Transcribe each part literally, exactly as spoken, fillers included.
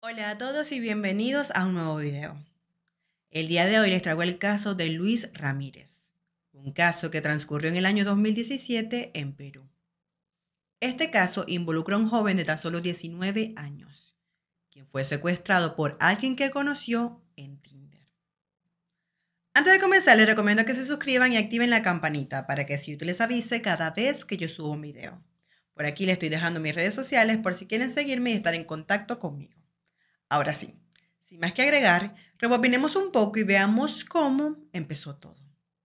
Hola a todos y bienvenidos a un nuevo video. El día de hoy les traigo el caso de Luis Ramírez, un caso que transcurrió en el año dos mil diecisiete en Perú. Este caso involucra a un joven de tan solo diecinueve años, quien fue secuestrado por alguien que conoció en Tinder. Antes de comenzar, les recomiendo que se suscriban y activen la campanita para que así les avise cada vez que yo subo un video. Por aquí les estoy dejando mis redes sociales por si quieren seguirme y estar en contacto conmigo. Ahora sí, sin más que agregar, rebobinemos un poco y veamos cómo empezó todo.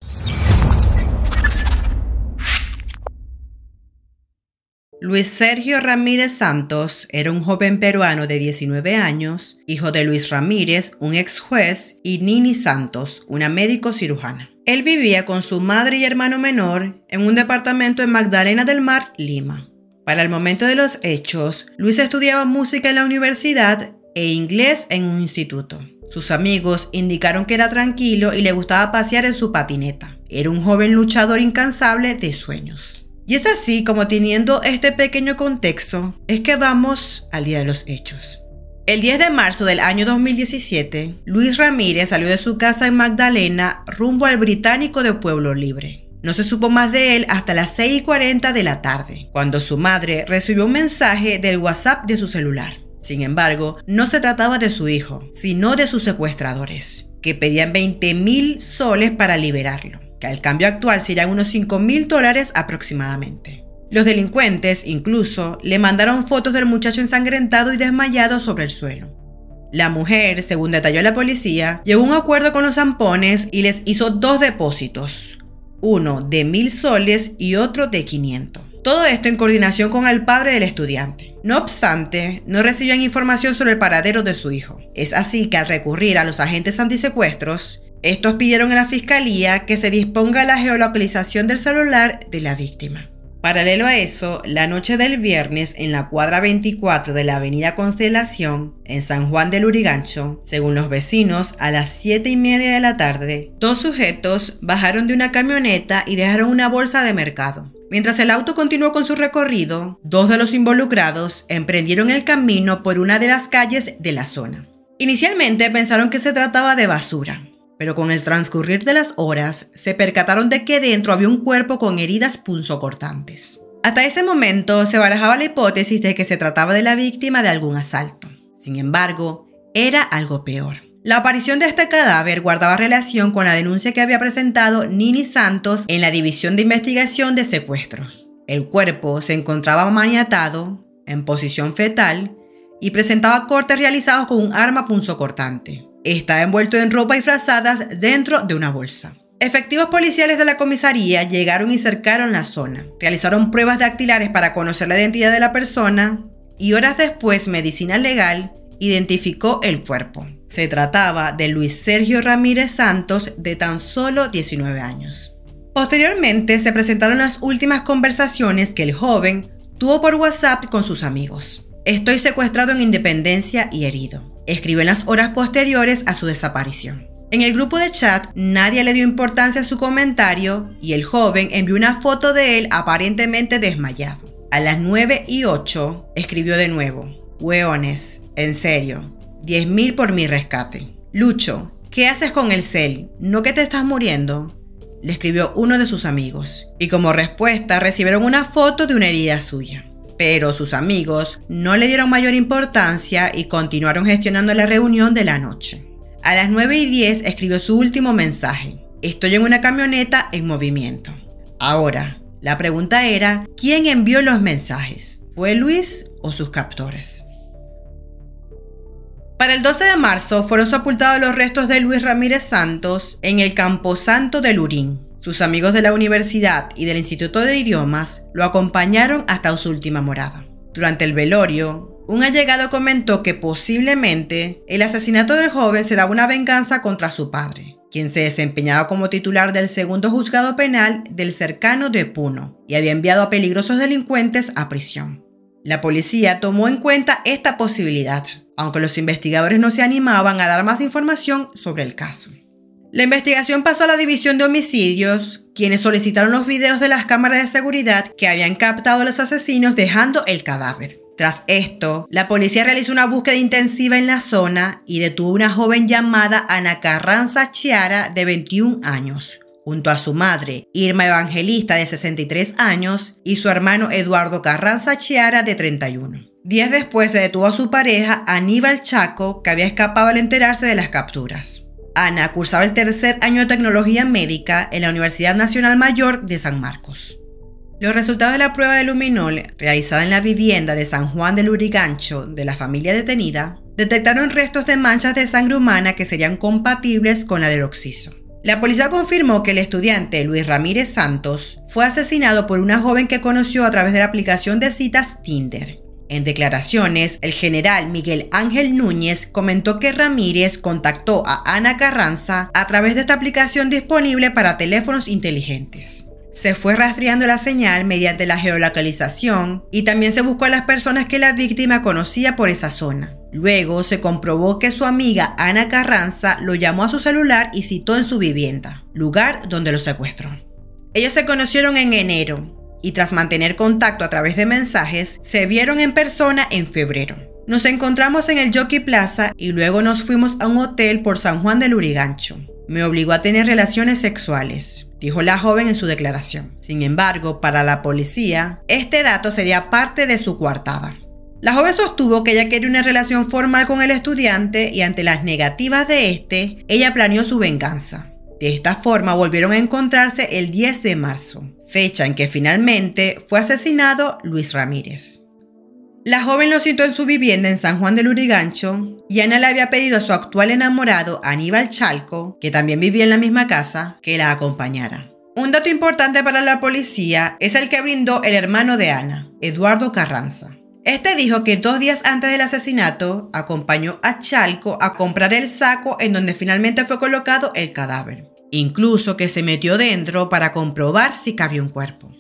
Luis Sergio Ramírez Santos era un joven peruano de diecinueve años, hijo de Luis Ramírez, un ex juez, y Nini Santos, una médico cirujana. Él vivía con su madre y hermano menor en un departamento en Magdalena del Mar, Lima. Para el momento de los hechos, Luis estudiaba música en la universidad e inglés en un instituto. Sus amigos indicaron que era tranquilo y le gustaba pasear en su patineta. Era un joven luchador incansable de sueños. Y es así como, teniendo este pequeño contexto, es que vamos al día de los hechos. El diez de marzo del año dos mil diecisiete, Luis Ramírez salió de su casa en Magdalena rumbo al Británico de Pueblo Libre. No se supo más de él hasta las seis y cuarenta de la tarde, cuando su madre recibió un mensaje del WhatsApp de su celular. Sin embargo, no se trataba de su hijo, sino de sus secuestradores, que pedían veinte mil soles para liberarlo, que al cambio actual serían unos cinco mil dólares aproximadamente. Los delincuentes incluso le mandaron fotos del muchacho ensangrentado y desmayado sobre el suelo. La mujer, según detalló la policía, llegó a un acuerdo con los zampones y les hizo dos depósitos, uno de mil soles y otro de quinientos. Todo esto en coordinación con el padre del estudiante. No obstante, no recibían información sobre el paradero de su hijo. Es así que, al recurrir a los agentes antisecuestros, estos pidieron a la fiscalía que se disponga la geolocalización del celular de la víctima. Paralelo a eso, la noche del viernes, en la cuadra veinticuatro de la avenida Constelación, en San Juan del Lurigancho, según los vecinos, a las siete y media de la tarde, dos sujetos bajaron de una camioneta y dejaron una bolsa de mercado. Mientras el auto continuó con su recorrido, dos de los involucrados emprendieron el camino por una de las calles de la zona. Inicialmente pensaron que se trataba de basura, pero con el transcurrir de las horas se percataron de que dentro había un cuerpo con heridas punzocortantes. Hasta ese momento se barajaba la hipótesis de que se trataba de la víctima de algún asalto. Sin embargo, era algo peor. La aparición de este cadáver guardaba relación con la denuncia que había presentado Nini Santos en la División de Investigación de Secuestros. El cuerpo se encontraba maniatado, en posición fetal, y presentaba cortes realizados con un arma punzocortante. Estaba envuelto en ropa y frazadas dentro de una bolsa. Efectivos policiales de la comisaría llegaron y cercaron la zona. Realizaron pruebas dactilares para conocer la identidad de la persona y horas después, Medicina Legal identificó el cuerpo. Se trataba de Luis Sergio Ramírez Santos, de tan solo diecinueve años. Posteriormente se presentaron las últimas conversaciones que el joven tuvo por WhatsApp con sus amigos. Estoy secuestrado en Independencia y herido, escribió en las horas posteriores a su desaparición. En el grupo de chat nadie le dio importancia a su comentario y el joven envió una foto de él aparentemente desmayado. A las nueve y ocho escribió de nuevo: "Hueones, en serio, diez mil por mi rescate. Lucho, ¿qué haces con el cel? ¿No que te estás muriendo?", le escribió uno de sus amigos. Y como respuesta recibieron una foto de una herida suya. Pero sus amigos no le dieron mayor importancia y continuaron gestionando la reunión de la noche. A las nueve y diez escribió su último mensaje: "Estoy en una camioneta en movimiento". Ahora, la pregunta era, ¿quién envió los mensajes? ¿Fue Luis o sus captores? Para el doce de marzo fueron sepultados los restos de Luis Ramírez Santos en el Camposanto de Lurín. Sus amigos de la universidad y del Instituto de Idiomas lo acompañaron hasta su última morada. Durante el velorio, un allegado comentó que posiblemente el asesinato del joven se daba una venganza contra su padre, quien se desempeñaba como titular del segundo juzgado penal del cercano de Puno y había enviado a peligrosos delincuentes a prisión. La policía tomó en cuenta esta posibilidad, aunque los investigadores no se animaban a dar más información sobre el caso. La investigación pasó a la División de Homicidios, quienes solicitaron los videos de las cámaras de seguridad que habían captado a los asesinos dejando el cadáver. Tras esto, la policía realizó una búsqueda intensiva en la zona y detuvo a una joven llamada Ana Carranza Chiara, de veintiún años, junto a su madre, Irma Evangelista, de sesenta y tres años, y su hermano Eduardo Carranza Chiara, de treinta y uno. Días después se detuvo a su pareja, Aníbal Chaco, que había escapado al enterarse de las capturas. Ana cursaba el tercer año de tecnología médica en la Universidad Nacional Mayor de San Marcos. Los resultados de la prueba de luminol, realizada en la vivienda de San Juan de Lurigancho de la familia detenida, detectaron restos de manchas de sangre humana que serían compatibles con la del occiso. La policía confirmó que el estudiante Luis Ramírez Santos fue asesinado por una joven que conoció a través de la aplicación de citas Tinder. En declaraciones, el general Miguel Ángel Núñez comentó que Ramírez contactó a Ana Carranza a través de esta aplicación disponible para teléfonos inteligentes. Se fue rastreando la señal mediante la geolocalización y también se buscó a las personas que la víctima conocía por esa zona. Luego se comprobó que su amiga Ana Carranza lo llamó a su celular y citó en su vivienda, lugar donde lo secuestró. Ellos se conocieron en enero y tras mantener contacto a través de mensajes, se vieron en persona en febrero. Nos encontramos en el Jockey Plaza y luego nos fuimos a un hotel por San Juan de Lurigancho. Me obligó a tener relaciones sexuales, dijo la joven en su declaración. Sin embargo, para la policía, este dato sería parte de su coartada. La joven sostuvo que ella quería una relación formal con el estudiante y ante las negativas de este, ella planeó su venganza. De esta forma volvieron a encontrarse el diez de marzo, fecha en que finalmente fue asesinado Luis Ramírez. La joven lo citó en su vivienda en San Juan de Lurigancho y Ana le había pedido a su actual enamorado Aníbal Chalco, que también vivía en la misma casa, que la acompañara. Un dato importante para la policía es el que brindó el hermano de Ana, Eduardo Carranza. Este dijo que dos días antes del asesinato acompañó a Chalco a comprar el saco en donde finalmente fue colocado el cadáver. Incluso que se metió dentro para comprobar si cabía un cuerpo.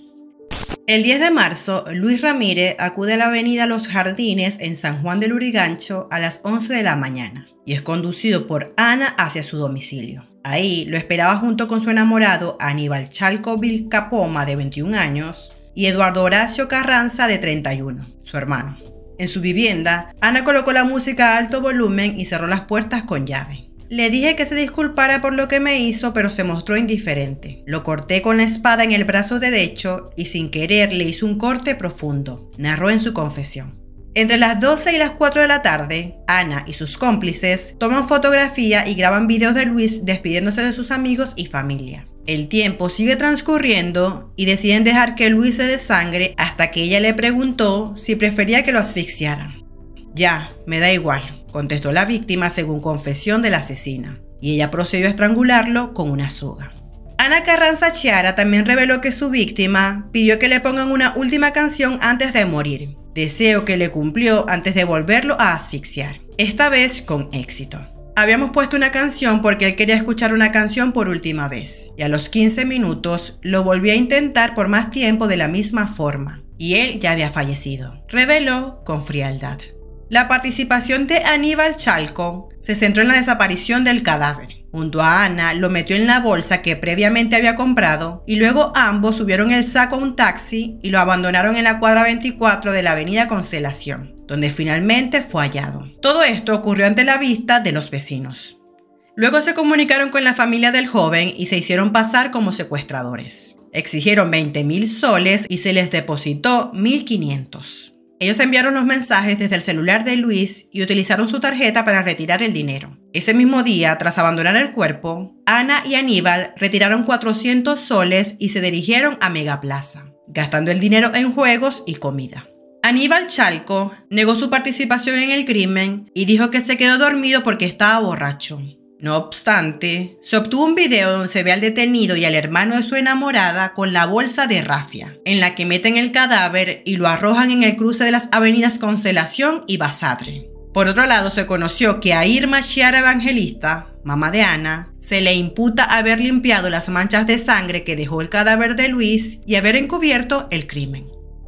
El diez de marzo, Luis Ramírez acude a la avenida Los Jardines en San Juan de Lurigancho a las once de la mañana y es conducido por Ana hacia su domicilio. Ahí lo esperaba junto con su enamorado Aníbal Chalco Vilcapoma, de veintiún años, y Eduardo Horacio Carranza, de treinta y uno, su hermano. En su vivienda, Ana colocó la música a alto volumen y cerró las puertas con llave. Le dije que se disculpara por lo que me hizo, pero se mostró indiferente. Lo corté con la espada en el brazo derecho y sin querer le hizo un corte profundo, narró en su confesión. Entre las doce y las cuatro de la tarde, Ana y sus cómplices toman fotografía y graban videos de Luis despidiéndose de sus amigos y familia. El tiempo sigue transcurriendo y deciden dejar que Luis se desangre hasta que ella le preguntó si prefería que lo asfixiaran. Ya, me da igual, contestó la víctima según confesión de la asesina, y ella procedió a estrangularlo con una soga. Ana Carranza Chiara también reveló que su víctima pidió que le pongan una última canción antes de morir, deseo que le cumplió antes de volverlo a asfixiar, esta vez con éxito. Habíamos puesto una canción porque él quería escuchar una canción por última vez, y a los quince minutos lo volví a intentar por más tiempo de la misma forma, y él ya había fallecido, reveló con frialdad. La participación de Aníbal Chalco se centró en la desaparición del cadáver. Junto a Ana lo metió en la bolsa que previamente había comprado y luego ambos subieron el saco a un taxi y lo abandonaron en la cuadra veinticuatro de la avenida Constelación, donde finalmente fue hallado. Todo esto ocurrió ante la vista de los vecinos. Luego se comunicaron con la familia del joven y se hicieron pasar como secuestradores. Exigieron veinte mil soles y se les depositó mil quinientos. Ellos enviaron los mensajes desde el celular de Luis y utilizaron su tarjeta para retirar el dinero. Ese mismo día, tras abandonar el cuerpo, Ana y Aníbal retiraron cuatrocientos soles y se dirigieron a Megaplaza, gastando el dinero en juegos y comida. Aníbal Chalco negó su participación en el crimen y dijo que se quedó dormido porque estaba borracho. No obstante, se obtuvo un video donde se ve al detenido y al hermano de su enamorada con la bolsa de rafia, en la que meten el cadáver y lo arrojan en el cruce de las avenidas Constelación y Basadre. Por otro lado, se conoció que a Irma Chiara Evangelista, mamá de Ana, se le imputa haber limpiado las manchas de sangre que dejó el cadáver de Luis y haber encubierto el crimen.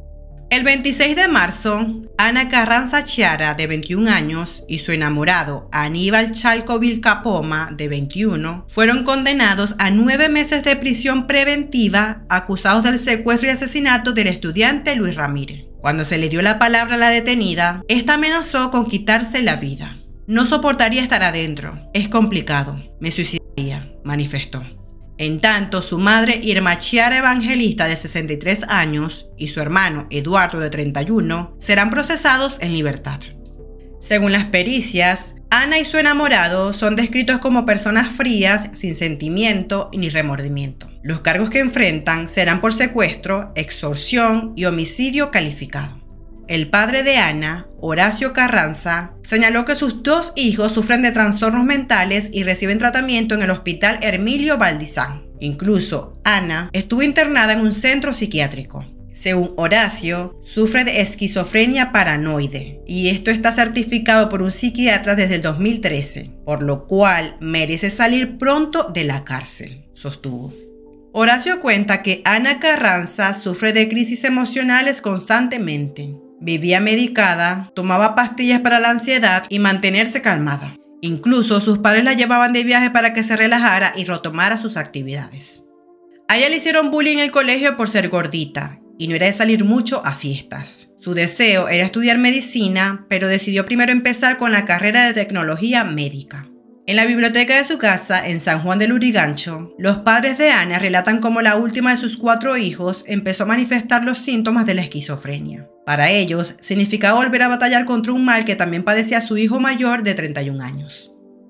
El veintiséis de marzo, Ana Carranza Chiara, de veintiún años, y su enamorado Aníbal Chalco Vilcapoma, de veintiuno, fueron condenados a nueve meses de prisión preventiva acusados del secuestro y asesinato del estudiante Luis Ramírez. Cuando se le dio la palabra a la detenida, esta amenazó con quitarse la vida. No soportaría estar adentro. Es complicado. Me suicidaría, manifestó. En tanto, su madre Irma Chiara Evangelista, de sesenta y tres años, y su hermano Eduardo, de treinta y uno, serán procesados en libertad. Según las pericias, Ana y su enamorado son descritos como personas frías, sin sentimiento ni remordimiento. Los cargos que enfrentan serán por secuestro, extorsión y homicidio calificado. El padre de Ana, Horacio Carranza, señaló que sus dos hijos sufren de trastornos mentales y reciben tratamiento en el Hospital Hermilio Valdizán. Incluso, Ana estuvo internada en un centro psiquiátrico. Según Horacio, sufre de esquizofrenia paranoide y esto está certificado por un psiquiatra desde el dos mil trece, por lo cual merece salir pronto de la cárcel, sostuvo. Horacio cuenta que Ana Carranza sufre de crisis emocionales constantemente. Vivía medicada, tomaba pastillas para la ansiedad y mantenerse calmada. Incluso sus padres la llevaban de viaje para que se relajara y retomara sus actividades. A ella le hicieron bullying en el colegio por ser gordita y no era de salir mucho a fiestas. Su deseo era estudiar medicina, pero decidió primero empezar con la carrera de tecnología médica. En la biblioteca de su casa, en San Juan de Lurigancho, los padres de Ana relatan cómo la última de sus cuatro hijos empezó a manifestar los síntomas de la esquizofrenia. Para ellos, significaba volver a batallar contra un mal que también padecía su hijo mayor de treinta y un años.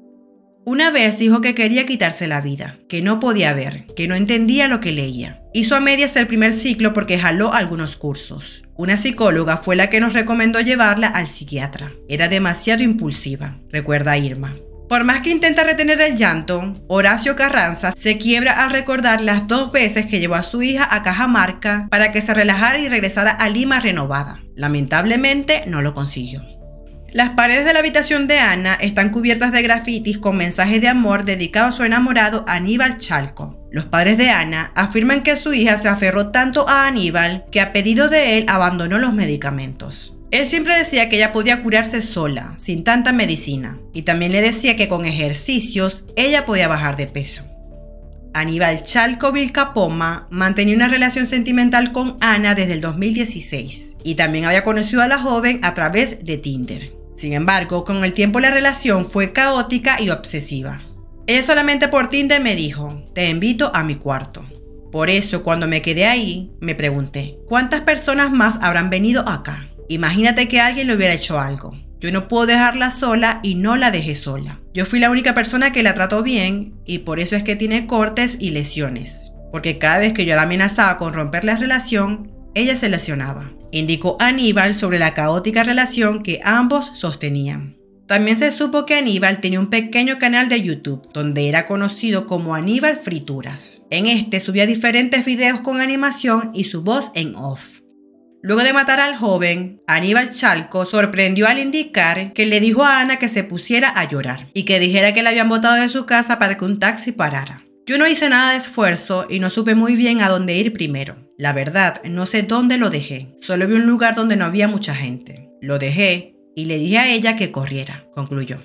Una vez dijo que quería quitarse la vida, que no podía ver, que no entendía lo que leía. Hizo a medias el primer ciclo porque jaló algunos cursos. Una psicóloga fue la que nos recomendó llevarla al psiquiatra. Era demasiado impulsiva, recuerda Irma. Por más que intenta retener el llanto, Horacio Carranza se quiebra al recordar las dos veces que llevó a su hija a Cajamarca para que se relajara y regresara a Lima renovada. Lamentablemente no lo consiguió. Las paredes de la habitación de Ana están cubiertas de grafitis con mensajes de amor dedicados a su enamorado Aníbal Chalco. Los padres de Ana afirman que su hija se aferró tanto a Aníbal que a pedido de él abandonó los medicamentos. Él siempre decía que ella podía curarse sola, sin tanta medicina, y también le decía que con ejercicios ella podía bajar de peso. Aníbal Chalco Vilcapoma mantenía una relación sentimental con Ana desde el dos mil dieciséis y también había conocido a la joven a través de Tinder. Sin embargo, con el tiempo la relación fue caótica y obsesiva. Ella solamente por Tinder me dijo, te invito a mi cuarto. Por eso cuando me quedé ahí, me pregunté, ¿cuántas personas más habrán venido acá? Imagínate que alguien le hubiera hecho algo. Yo no puedo dejarla sola y no la dejé sola. Yo fui la única persona que la trató bien y por eso es que tiene cortes y lesiones. Porque cada vez que yo la amenazaba con romper la relación, ella se lesionaba. Indicó Aníbal sobre la caótica relación que ambos sostenían. También se supo que Aníbal tenía un pequeño canal de YouTube donde era conocido como Aníbal Frituras. En este subía diferentes videos con animación y su voz en off. Luego de matar al joven, Aníbal Chalco sorprendió al indicar que le dijo a Ana que se pusiera a llorar y que dijera que la habían botado de su casa para que un taxi parara. Yo no hice nada de esfuerzo y no supe muy bien a dónde ir primero. La verdad, no sé dónde lo dejé. Solo vi un lugar donde no había mucha gente. Lo dejé y le dije a ella que corriera, concluyó.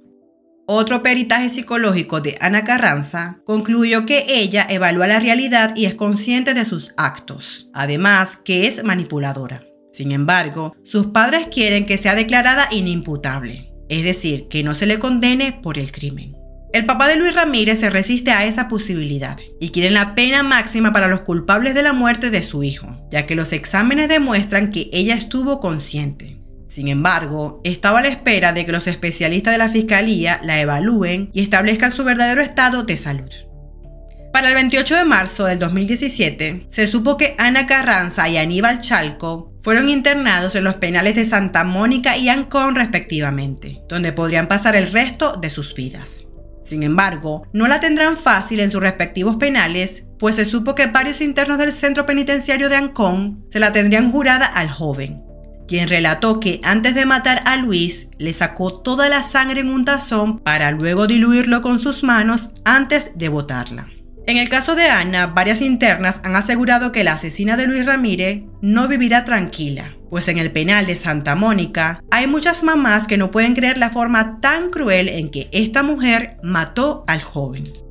Otro peritaje psicológico de Ana Carranza concluyó que ella evalúa la realidad y es consciente de sus actos, además que es manipuladora. Sin embargo, sus padres quieren que sea declarada inimputable, es decir, que no se le condene por el crimen. El papá de Luis Ramírez se resiste a esa posibilidad y quieren la pena máxima para los culpables de la muerte de su hijo, ya que los exámenes demuestran que ella estuvo consciente. Sin embargo, estaba a la espera de que los especialistas de la fiscalía la evalúen y establezcan su verdadero estado de salud. Para el veintiocho de marzo del dos mil diecisiete, se supo que Ana Carranza y Aníbal Chalco fueron internados en los penales de Santa Mónica y Ancón respectivamente, donde podrían pasar el resto de sus vidas. Sin embargo, no la tendrán fácil en sus respectivos penales, pues se supo que varios internos del centro penitenciario de Ancón se la tendrían jurada al joven, quien relató que antes de matar a Luis, le sacó toda la sangre en un tazón para luego diluirlo con sus manos antes de botarla. En el caso de Ana, varias internas han asegurado que la asesina de Luis Ramírez no vivirá tranquila, pues en el penal de Santa Mónica hay muchas mamás que no pueden creer la forma tan cruel en que esta mujer mató al joven.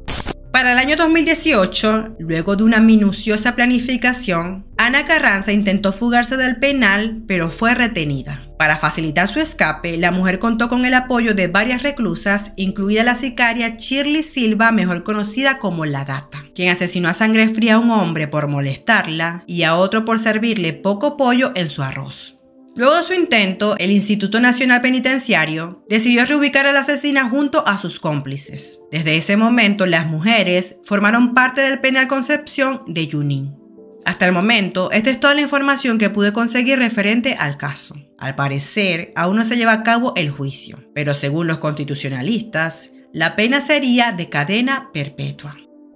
Para el año dos mil dieciocho, luego de una minuciosa planificación, Ana Carranza intentó fugarse del penal, pero fue retenida. Para facilitar su escape, la mujer contó con el apoyo de varias reclusas, incluida la sicaria Shirley Silva, mejor conocida como La Gata, quien asesinó a sangre fría a un hombre por molestarla y a otro por servirle poco pollo en su arroz. Luego de su intento, el Instituto Nacional Penitenciario decidió reubicar a la asesina junto a sus cómplices. Desde ese momento, las mujeres formaron parte del penal Concepción de Junín. Hasta el momento, esta es toda la información que pude conseguir referente al caso. Al parecer, aún no se lleva a cabo el juicio, pero según los constitucionalistas, la pena sería de cadena perpetua.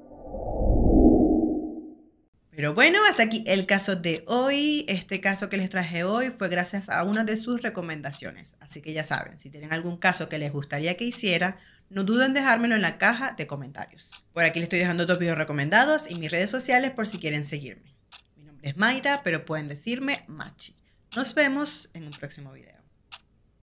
Pero bueno, hasta aquí el caso de hoy. Este caso que les traje hoy fue gracias a una de sus recomendaciones. Así que ya saben, si tienen algún caso que les gustaría que hiciera, no duden en dejármelo en la caja de comentarios. Por aquí les estoy dejando dos videos recomendados y mis redes sociales por si quieren seguirme. Mi nombre es Mayra, pero pueden decirme Machi. Nos vemos en un próximo video.